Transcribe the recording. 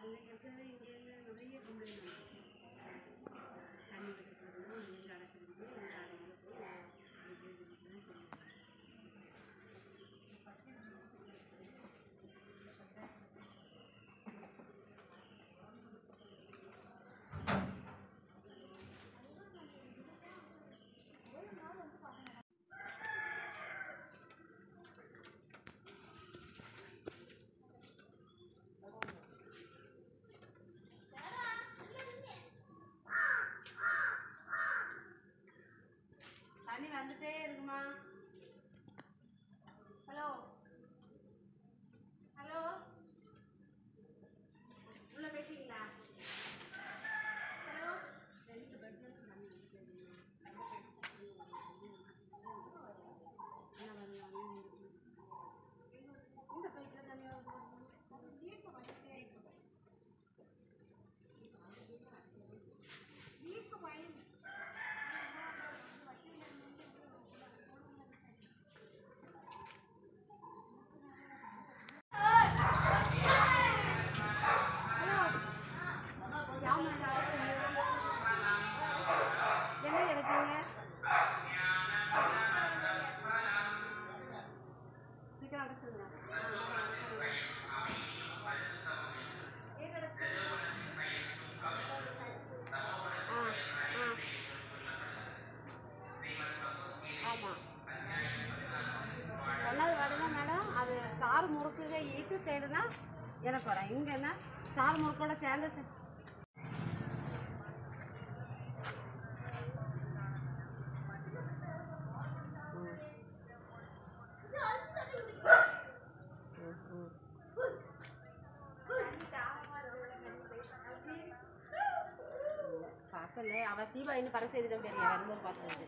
தண்ணி வந்துட்டே இருக்குமா? ஹலோ ஹலோ, உள்ள போயிட்டீங்களா? ஹலோ, 2 பெட்ரூம் தண்ணி இந்த பைப்பில் தண்ணி ஒன்றாவது வார்டு தான் மேடம். அது ஸ்டார் முறுக்குக ஈட்டு சைடுனா எனக்கு வரும். இங்கன்னா ஸ்டார் முறுக்கோட சேர்ந்த பார்க்கல. அவள் சீபா இன்னும் பரிசு எழுதிதான் தெரியும் வரும்போது பார்த்துருக்கேன்.